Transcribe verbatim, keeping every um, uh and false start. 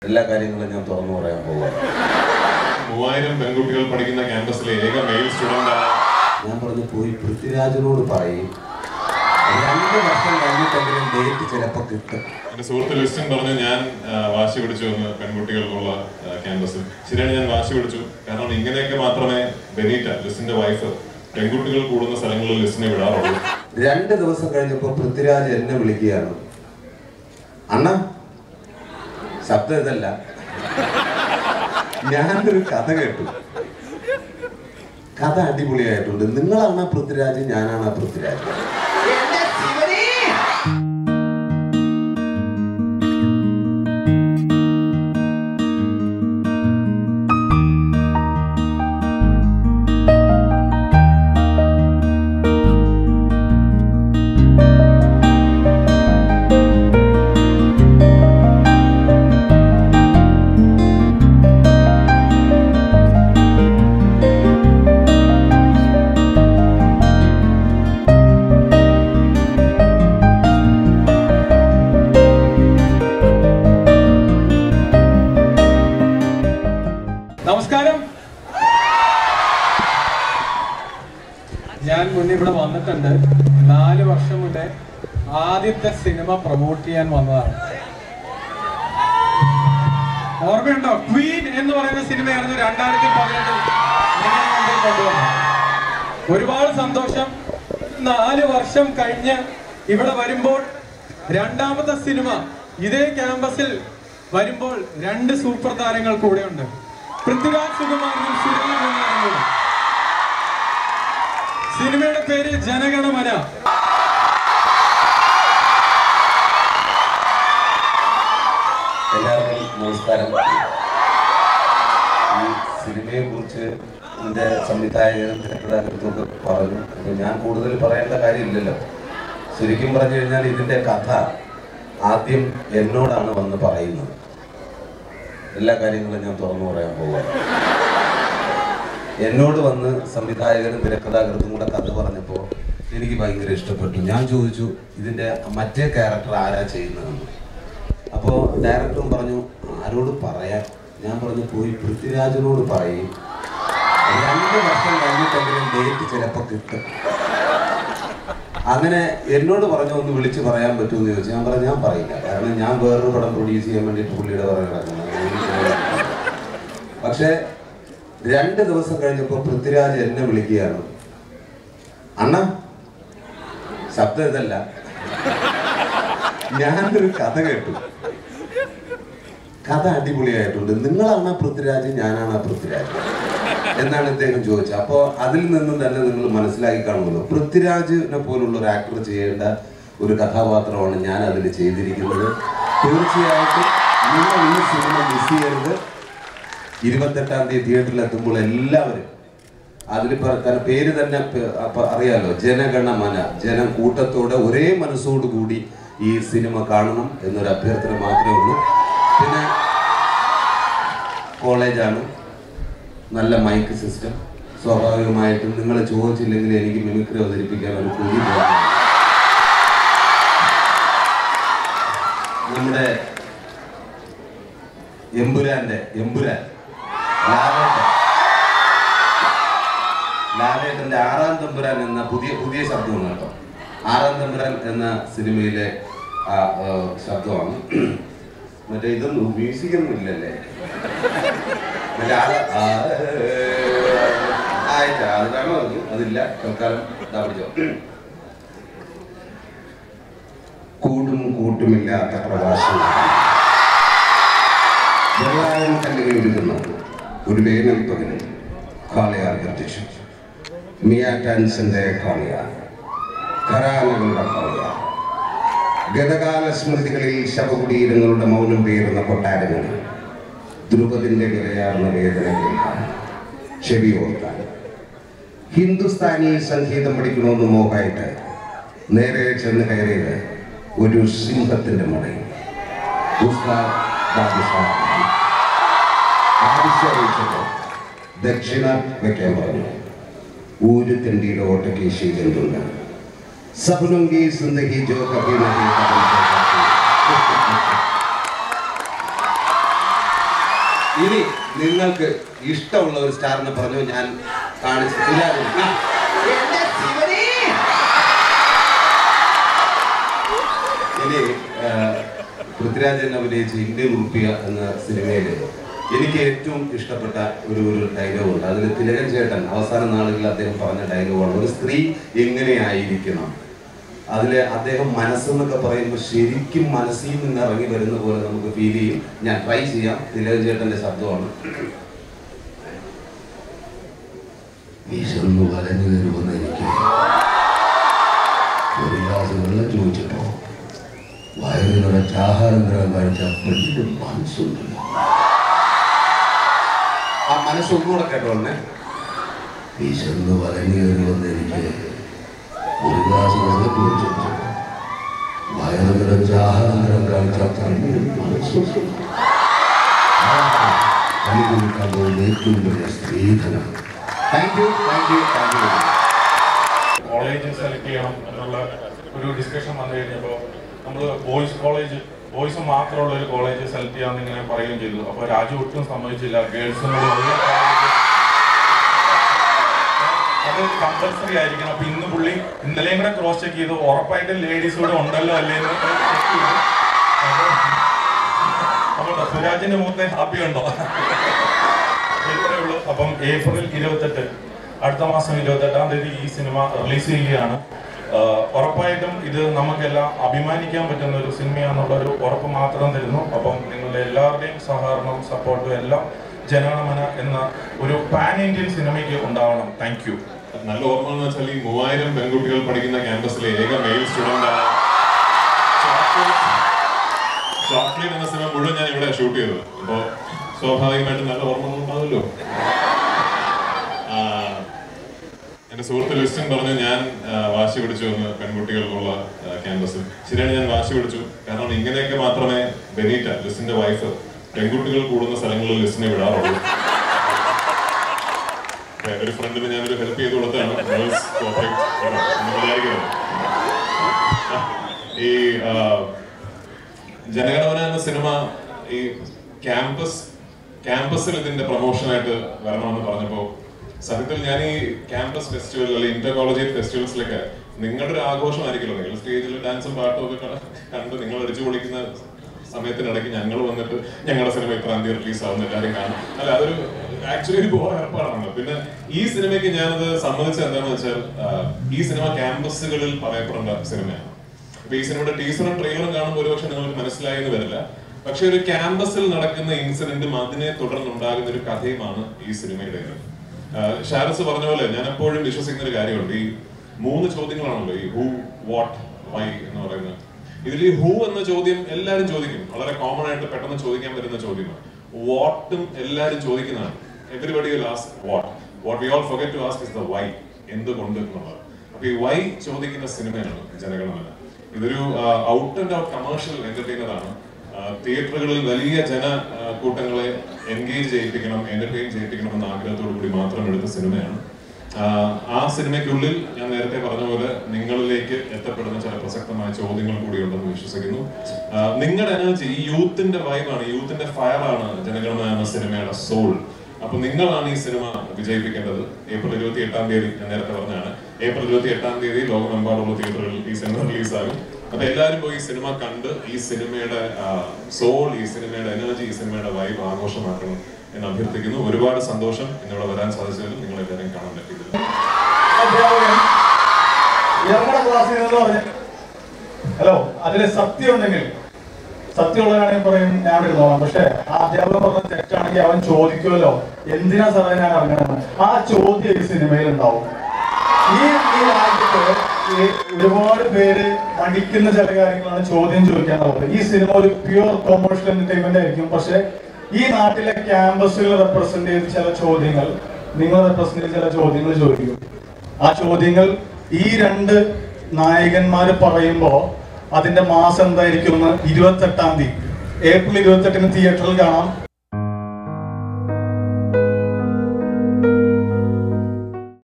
എല്ലാ കാര്യങ്ങളും ഞാൻ തുറന്നു പറയാൻ പോവാം. മൂവായിരം പെൺകുട്ടികൾ പഠിക്കുന്ന ക്യാമ്പസിലെ ഏക മെയിൽ സ്റ്റുഡൻ്റാണ് ഞാൻ പറഞ്ഞു പോയി പൃഥ്വിരാജിനോട് പറയും രണ്ട് വർഷം കഴിഞ്ഞിട്ടെങ്കിലും ഡേറ്റ് ചിലപ്പോൾ കിട്ടും. എൻ്റെ സുഹൃത്ത് ലിസ്റ്റിൻ പറഞ്ഞു ഞാൻ വാശി പിടിച്ചു എന്ന് പെൺകുട്ടികൾക്കുള്ള ക്യാമ്പസിൽ. ശരിയാണ്, ഞാൻ വാശി പിടിച്ചു. കാരണം ഇങ്ങനെയൊക്കെ മാത്രമേ ബെനീറ്റ ലിസ്റ്റിന്റെ വൈഫ് പെൺകുട്ടികൾ കൂടുന്ന സ്ഥലങ്ങളിൽ ലിസ്റ്റിനെ വിടാറുള്ളൂ. രണ്ട് ദിവസം കഴിഞ്ഞപ്പോൾ പൃഥ്വിരാജ് എന്നെ വിളിക്കുകയാണ്. അണ്ണ ശബ്ദം ഇതല്ല, ഞാനൊരു കഥ കേട്ടു, കഥ അടിപൊളിയായിട്ടുണ്ട്, നിങ്ങളാണ് പൃഥ്വിരാജ്, ഞാനാണ് പൃഥ്വിരാജ്. നമസ്കാരം. ഞാൻ മുന്നേ ഇവിടെ വന്നിട്ടുണ്ട്. നാല് വർഷം മുന്നേ ആദ്യത്തെ സിനിമ പ്രൊമോട്ട് ചെയ്യാൻ വന്നതാണ്. ഓർമ്മയുണ്ടോ? ക്വീൻ എന്ന് പറയുന്ന സിനിമയായിരുന്നു രണ്ടായിരത്തി പതിനെട്ടിൽ കൊണ്ടുവന്നത്. ഒരുപാട് സന്തോഷം. നാല് വർഷം കഴിഞ്ഞ് ഇവിടെ വരുമ്പോൾ രണ്ടാമത്തെ സിനിമ ഇതേ ക്യാമ്പസിൽ വരുമ്പോൾ രണ്ട് സൂപ്പർ താരങ്ങൾ കൂടെയുണ്ട്. പൃഥ്വിരാജ്, സുകുമാരനും സുരേഷ് വെഞ്ഞാറമൂടും. സിനിമയുടെ പേര് ജന ഗണ മന. എല്ലാവർക്കും നമസ്കാരം. ഈ സിനിമയെ കുറിച്ച് എൻ്റെ സംവിധായകനും തിരക്കഥാകൃത്തുമൊക്കെ പറഞ്ഞു. അപ്പോൾ ഞാൻ കൂടുതൽ പറയേണ്ട കാര്യമില്ലല്ലോ. ശരിക്കും പറഞ്ഞു കഴിഞ്ഞാൽ ഇതിൻ്റെ കഥ ആദ്യം എന്നോടാണ് വന്ന് പറയുന്നത്. എല്ലാ കാര്യങ്ങളും ഞാൻ തുറന്നു പറയാൻ പോവാം. എന്നോട് വന്ന് സംവിധായകനും തിരക്കഥാകൃത്തും കൂടെ കഥ പറഞ്ഞപ്പോൾ എനിക്ക് ഭയങ്കര ഇഷ്ടപ്പെട്ടു. ഞാൻ ചോദിച്ചു ഇതിൻ്റെ മറ്റേ ക്യാരക്ടർ ആരാ ചെയ്യുന്നതെന്ന്. അപ്പോൾ ഡയറക്ടറും പറഞ്ഞു ആരോട് പറയാൻ. ഞാൻ പറഞ്ഞു പോയി പൃഥ്വിരാജിനോട് പറയും രണ്ട് വർഷം കഴിഞ്ഞിട്ടെങ്കിലും ഡേറ്റ് ചിലപ്പോൾ കിട്ടും. അങ്ങനെ എന്നോട് പറഞ്ഞു ഒന്ന് വിളിച്ച് പറയാൻ പറ്റുമെന്ന് ചോദിച്ചു. ഞാൻ പറഞ്ഞു ഞാൻ പറയില്ല, കാരണം ഞാൻ വേറൊരു പടം പ്രൊഡ്യൂസ് ചെയ്യാൻ വേണ്ടിയിട്ട് പുള്ളിയുടെ പുറകെ കിടക്കുന്നത്. പക്ഷെ രണ്ട് ദിവസം കഴിഞ്ഞപ്പോൾ പൃഥ്വിരാജ് എന്നെ വിളിക്കുകയാണ്. അണ്ണ ശബ്ദം ഇതല്ല, ഞാനൊരു കഥ കേട്ടു, കഥ അടിപൊളിയായിട്ടുണ്ട്, നിങ്ങളാണ് പൃഥ്വിരാജ്, ഞാനാണ് പൃഥ്വിരാജ് എന്നാണ് ഇദ്ദേഹം ചോദിച്ചത്. അപ്പോൾ അതിൽ നിന്നും തന്നെ നിങ്ങൾ മനസ്സിലാക്കി കാണുമല്ലോ, പൃഥ്വിരാജിനെ പോലുള്ള ഒരു ആക്ടർ ചെയ്യേണ്ട ഒരു കഥാപാത്രമാണ് ഞാൻ അതിൽ ചെയ്തിരിക്കുന്നത്. തീർച്ചയായിട്ടും നിങ്ങൾ ഈ സിനിമ മിസ് ചെയ്യരുത്. ഇരുപത്തെട്ടാം തീയതി തിയേറ്ററിൽ എത്തുമ്പോൾ എല്ലാവരും അതിൽ തന്നെ പേര് തന്നെ അറിയാലോ, ജനഗണ മന, ജനം കൂട്ടത്തോടെ ഒരേ മനസ്സോടുകൂടി ഈ സിനിമ കാണണം എന്നൊരു അഭ്യർത്ഥന മാത്രമേ ഉള്ളൂ. പിന്നെ കോളേജാണ്, നല്ല മൈക്ക് സിസ്റ്റം, സ്വാഭാവികമായിട്ടും നിങ്ങൾ ചോദിച്ചില്ലെങ്കിൽ എനിക്ക് മിമിക്രി അവതരിപ്പിക്കാൻ ഒരു കൂലി. നമ്മുടെ എമ്പുരാന്റെ എമ്പുരാൻ ലാലേട്ടൻ ലാലേട്ടന്റെ ആറാം തമ്പുരാൻ എന്ന പുതിയ പുതിയ ശബ്ദമാണ് കേട്ടോ. ആറാം തമ്പുരാൻ എന്ന സിനിമയിലെ ആ ശബ്ദമാണ്. മറ്റേ ഇതൊന്നും മ്യൂസിക്കൊന്നും ഇല്ലല്ലേ, മറ്റേ ആയിട്ടാ അതിലാണോ പറഞ്ഞു, അതില്ല. തൽക്കാലം ഇതാ പഠിച്ചോ. കൂടും കൂട്ടുമില്ലാത്ത പ്രവാസം വെള്ളായം കല്ലുകൾ ഒരുക്കുന്ന ഒരു വേനൽ പകലിൽ കാളയാർ പ്രത്യക്ഷം. മിയാറ്റാൻസിന്റെ കാളയാർ, ഖരാനകളുടെ കാളയാർ, ഗതകാല സ്മൃതികളിൽ ശവകുടീരങ്ങളുടെ മൗനം പേറുന്ന കൊട്ടാരങ്ങളിൽ ധ്രുപതിന്റെ വിലയാർന്ന വേദന കേൾക്കാൻ, ചെവി ഓർക്കാൻ. ഹിന്ദുസ്ഥാനി സംഗീതം പഠിക്കണമെന്ന് മോഹായിട്ട് നേരെ ചെന്ന് കയറിയത് ഒരു സിംഹത്തിന്റെ മടയിൽ. ആവശ്യറിയിച്ചത് ദക്ഷിണ വയ്ക്കാൻ പറഞ്ഞു. ഊര് തെണ്ടിയുടെ ഓട്ടക്കേശി എന്തുണ്ട് സപനുങ്കി സിന്ദഗി ജോ കഭി നഹീ. ഇനി നിങ്ങൾക്ക് ഇഷ്ടമുള്ള ഒരു സ്റ്റാറിനെ പറഞ്ഞു ഞാൻ കാണിച്ചു. ഇനി പൃഥ്വിരാജൻ അഭിനയിച്ച ഇന്ത്യൻ ഉറുപ്പിക എന്ന സിനിമയിൽ എനിക്ക് ഏറ്റവും ഇഷ്ടപ്പെട്ട ഒരു ഒരു ഡയലോഗുണ്ട്. അതിൽ തിലകൻ ചേട്ടൻ അവസാന നാളുകളിൽ അദ്ദേഹം പറഞ്ഞ ഡയലോഗാണ്, ഒരു സ്ത്രീ എങ്ങനെയായിരിക്കണം. അതിൽ അദ്ദേഹം മനസ്സെന്നൊക്കെ പറയുമ്പോൾ ശരിക്കും മനസ്സിൽ നിന്ന് ഇറങ്ങി വരുന്ന പോലെ നമുക്ക് ഫീൽ ചെയ്യും. ഞാൻ ട്രൈ ചെയ്യാം. തിലകൻ ചേട്ടൻ്റെ ശബ്ദമാണ്. വിശന്നു വലഞ്ഞു തരുമെന്ന് എനിക്ക് ഒരു ഗ്ലാസ് വെള്ളം ചോദിച്ചപ്പോ വയറു നിറച്ച ആഹാരം തരാൻ കഴിച്ച പെണ്ണിന്റെ മനസ്സുണ്ട്. ആ മനസ്സൊന്നുകൂടെ കേട്ടോളെ. വിശന്നു വലഞ്ഞു തരുമെന്ന് എനിക്ക് ഒരു ഗ്ലാസ് വെള്ളം ചോദിച്ചപ്പോ വയറു നിറച്ച ആഹാരം തരാൻ കഴിച്ച പെണ്ണിന്റെ മനസ്സുണ്ട്. അനുഭവിക്കാൻ പോകുന്ന ഏറ്റവും വലിയ സ്ത്രീധനം. Thank you thank you thank you. College select ചെയ്യണം എന്നുള്ള ഒരു ഡിസ്കഷൻ വന്നു കഴിഞ്ഞപ്പോൾ നമ്മൾ ബോയ്സ് കോളേജ് ബോയ്സ് മാത്രമുള്ള ഒരു കോളേജ് സെലക്ട് ചെയ്യാമെന്ന് ഇങ്ങനെ പറയുകയും ചെയ്തു. അപ്പോൾ രാജു ഒട്ടും സമ്മതിച്ചില്ല. ഗേൾസിനോട് അത് കമ്പൽസറി ആയിരിക്കണം. അപ്പോൾ ഇന്ന് പുള്ളി ഇന്നലെയും കൂടെ ക്രോസ് ചെക്ക് ചെയ്തു, ഉറപ്പായിട്ടും ലേഡീസ് കൂടെ ഉണ്ടല്ലോ അല്ലേ എന്ന് ചെക്ക് ചെയ്തു. അപ്പോൾ സുരാജിന്റെ മുഖത്തെ ഹാപ്പി ഉണ്ടോ? ഇത്രയേ ഉള്ളൂ. അപ്പം ഏപ്രിൽ ഇരുപത്തെട്ട് അടുത്ത മാസം ഇരുപത്തെട്ടാം തീയതി ഈ സിനിമ റിലീസ് ചെയ്യുകയാണ്. ഉറപ്പായിട്ടും ഇത് നമുക്കെല്ലാം അഭിമാനിക്കാൻ പറ്റുന്ന ഒരു സിനിമയാണെന്നുള്ളൊരു ഉറപ്പ് മാത്രം തരുന്നു. അപ്പം നിങ്ങളുടെ എല്ലാവരുടെയും സഹകരണവും സപ്പോർട്ടും എല്ലാം ജനഗണമന എന്ന ഒരു പാൻ ഇന്ത്യൻ സിനിമയ്ക്ക് ഉണ്ടാവണം. Thank you. നല്ല ഓർമ്മ എന്ന് വെച്ചാൽ ഈ മൂവായിരം പെൺകുട്ടികൾ പഠിക്കുന്ന ക്യാമ്പസിലെ ഏക മെയിൽ സ്റ്റുഡന്റ് ആണ് ചോക്ലേറ്റ് എന്ന സിനിമ മുഴുവൻ ഞാൻ ഇവിടെ ഷൂട്ട് ചെയ്തത്. അപ്പോൾ സ്വാഭാവികമായിട്ടും നല്ല ഓർമ്മകൾ ഉണ്ടാവുമല്ലോ. എന്റെ സുഹൃത്ത് ലിസ്റ്റിൻ പറഞ്ഞു ഞാൻ വാശി പിടിച്ചു എന്ന് പെൺകുട്ടികൾക്കുള്ള ക്യാമ്പസിൽ. ശരിയാണ്, ഞാൻ വാശി പിടിച്ചു. കാരണം ഇങ്ങനെയൊക്കെ മാത്രമേ ബെനീറ്റ ലിസ്റ്റിന്റെ വൈഫ് പെൺകുട്ടികൾ കൂടുന്ന സ്ഥലങ്ങളിൽ ലിസ്റ്റിനെ വിടാറുള്ളൂ. ഒരു ഫ്രണ്ടിന് ഞാനൊരു ഹെൽപ്പ് ചെയ്ത് കൊടുത്താണ്. ഈ ജനഗണമന എന്ന സിനിമ ഈ ക്യാമ്പസ് ക്യാമ്പസിൽ ഇതിന്റെ പ്രൊമോഷനായിട്ട് വരണമെന്ന് പറഞ്ഞപ്പോ സത്യത്തിൽ ഞാൻ ഈ ക്യാമ്പസ് ഫെസ്റ്റിവൽ അല്ലെങ്കിൽ ഇന്റർ കോളേജ് ഫെസ്റ്റിവൽസിലൊക്കെ നിങ്ങളുടെ ഒരു ആഘോഷമായിരിക്കുമല്ലോ. നിങ്ങൾ സ്റ്റേജിൽ ഡാൻസും പാട്ടും ഒക്കെ കണ്ട് നിങ്ങൾ അടിച്ചു പൊളിക്കുന്ന സമയത്തിനിടയ്ക്ക് ഞങ്ങൾ വന്നിട്ട് ഞങ്ങളുടെ സിനിമ ഇത്രാം തീയതി റിലീസ് ആവുന്ന എല്ലാവരും കാണും. അല്ല, അതൊരു ആക്ച്വലി ഒരു ബോർ ഏർപ്പാടാണ്. പിന്നെ ഈ സിനിമയ്ക്ക് ഞാനത് സമ്മതിച്ചത് എന്താണെന്ന് വെച്ചാൽ ഈ സിനിമ ക്യാമ്പസുകളിൽ പറയപ്പെടേണ്ട സിനിമയാണ്. അപ്പൊ ഈ സിനിമയുടെ ടീസറും ട്രെയിലറും കാണുമ്പോൾ ഒരുപക്ഷെ നിങ്ങൾക്ക് മനസ്സിലായെന്ന് വരില്ല. പക്ഷെ ഒരു ക്യാമ്പസിൽ നടക്കുന്ന ഇൻസിഡന്റും അതിനെ തുടർന്നുണ്ടാകുന്ന ഒരു കഥയുമാണ് ഈ സിനിമയുടെ. ഷാരസ് പറഞ്ഞ പോലെ ഞാൻ എപ്പോഴും വിശ്വസിക്കുന്ന ഒരു കാര്യമുണ്ട്. ഈ മൂന്ന് ചോദ്യങ്ങളാണല്ലോ, ഈ ഹൂ, വാട്ട്, വൈ എന്ന് പറയുന്നത്. ഇതിൽ ഈ ഹൂ എന്ന ചോദ്യം എല്ലാവരും ചോദിക്കും, വളരെ കോമൺ ആയിട്ട് പെട്ടെന്ന് ചോദിക്കാൻ പറ്റുന്ന ചോദ്യമാണ്. വാട്ടും എല്ലാവരും ചോദിക്കുന്നതാണ്. Everybody will ask what. What we all forget to ask is the why, എന്തുകൊണ്ട് എന്നുള്ളത്. അപ്പൊ ഈ വൈ ചോദിക്കുന്ന സിനിമയാണ് ജനഗണമന. ഇതൊരു out and out commercial entertainer ആണ്. തിയേറ്ററുകളിൽ വലിയ ജന കൂട്ടങ്ങളെ എൻഗേജ് ചെയ്യിപ്പിക്കണം, എന്റർടൈൻ ചെയ്യിപ്പിക്കണം എന്ന ആഗ്രഹത്തോടു കൂടി മാത്രം എടുത്ത സിനിമയാണ്. ആ സിനിമയ്ക്കുള്ളിൽ ഞാൻ നേരത്തെ പറഞ്ഞ പോലെ നിങ്ങളിലേക്ക് എത്തപ്പെടുന്ന ചില പ്രസക്തമായ ചോദ്യങ്ങൾ കൂടി ഉണ്ടെന്ന് വിശ്വസിക്കുന്നു. നിങ്ങളുടെ എനർജി, ഈ യൂത്തിന്റെ വൈബാണ്, യൂത്തിന്റെ ഫയറാണ് ജനഗണമന എന്ന സിനിമയുടെ സോൾ. അപ്പൊ നിങ്ങളാണ് ഈ സിനിമ വിജയിപ്പിക്കേണ്ടത്. ഏപ്രിൽ ഇരുപത്തി എട്ടാം തീയതി ഞാൻ നേരത്തെ പറഞ്ഞാണ്, ഏപ്രിൽ ഇരുപത്തി എട്ടാം തീയതി ലോകമെമ്പാടുള്ള തിയേറ്ററുകളിൽ ഈ സിനിമ റിലീസാകും. അപ്പൊ എല്ലാവരും പോയി ഈ സിനിമ കണ്ട് ഈ സിനിമയുടെ സോൾ, ഈ സിനിമയുടെ എനർജി, ഈ സിനിമയുടെ വൈബ് ആഘോഷമാക്കണം എന്ന് അഭ്യർത്ഥിക്കുന്നു. ഒരുപാട് സന്തോഷം ഇന്നിവിടെ വരാൻ സാധിച്ചതിൽ. നിങ്ങൾ എല്ലാവരും കാണാൻ പറ്റിയില്ല. ഹലോ, അതില് സത്യം ഉണ്ടെങ്കിൽ സത്യമുള്ളതാണെങ്കിൽ പറയും ഞാൻ ഇരുന്നോളാം. പക്ഷെ ആ അധ്യാപകൻ പറഞ്ഞ തെറ്റാണെങ്കിൽ അവൻ ചോദിക്കുമല്ലോ, എന്തിനാ സാറേ ഞാൻ അറിയണമെന്ന്. ആ ചോദ്യം ഈ സിനിമയിൽ ഉണ്ടാവും. ഈ ഈ രാജ്യത്ത് ഒരുപാട് പേര് പഠിക്കുന്ന ചില കാര്യങ്ങളാണ് ചോദ്യം ചോദിക്കാൻ നോക്കുന്നത്. ഈ സിനിമ ഒരു പ്യുവർ കൊമേഴ്ഷ്യൽ എന്റർടൈൻമെന്റ് ആയിരിക്കും. പക്ഷെ ഈ നാട്ടിലെ ക്യാമ്പസുകൾ റെപ്രസെന്റ് ചെയ്ത് ചില ചോദ്യങ്ങൾ, നിങ്ങൾ റെപ്രസെന്റ് ചെയ്ത് ചില ചോദ്യങ്ങൾ ചോദിക്കും. ആ ചോദ്യങ്ങൾ ഈ രണ്ട് നായകന്മാര് പറയുമ്പോ അതിന്റെ മാസം എന്തായിരിക്കും എന്ന് ഇരുപത്തെട്ടാം തീയതി ഏപ്രിൽ ഇരുപത്തെട്ടിന് തിയേറ്ററിൽ കാണാം.